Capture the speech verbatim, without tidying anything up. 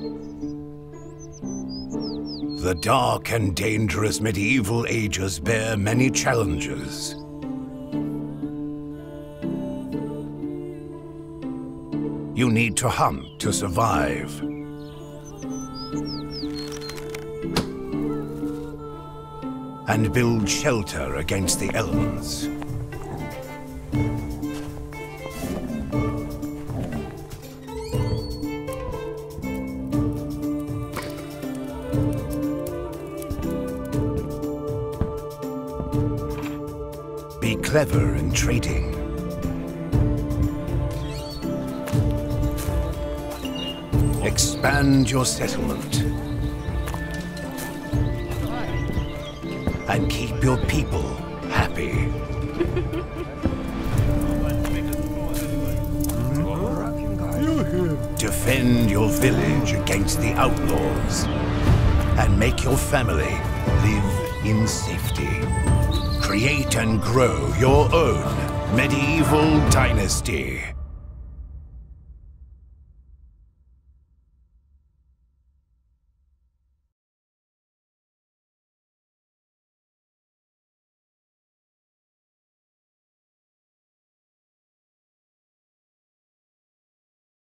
The dark and dangerous medieval ages bear many challenges. You need to hunt to survive. And build shelter against the elements. Be clever in trading. Expand your settlement. And keep your people happy. Defend your village against the outlaws. And make your family live in safety. Create and grow your own medieval dynasty.